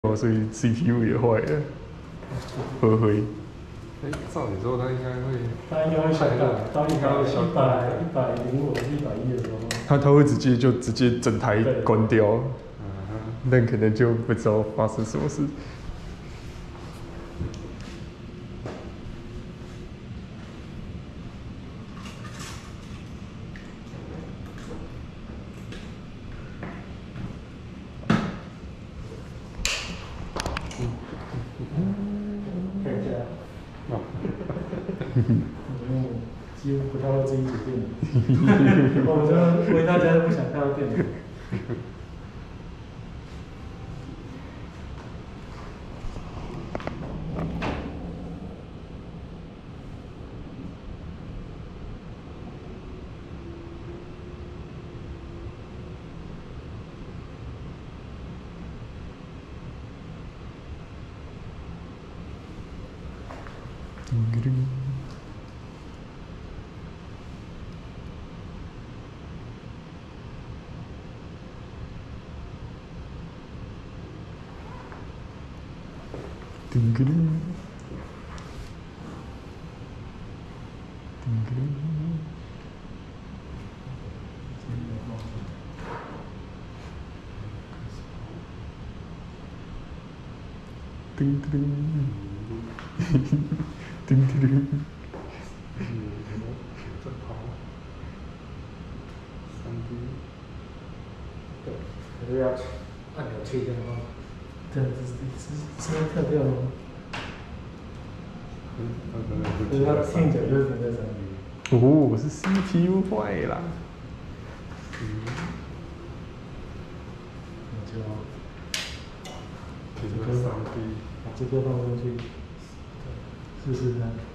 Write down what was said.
哦，所以 CPU 也坏了，灰灰。 照理说它应该会小到应该会小 105或者110的时候， 它会直接整台关掉，那可能就不知道发生什么事。 看一下。几乎不太会自己组电脑，我就回到家都不想看到电脑。 叮个铃，叮个铃，叮个铃，叮个铃。 这跑3D， 对，可是要按钮切掉的话，对，是会跳掉吗？可是它听起来就是停在3D。 哦，是 CPU 坏啦。 那就停在3D， 把这个放上去，试试看。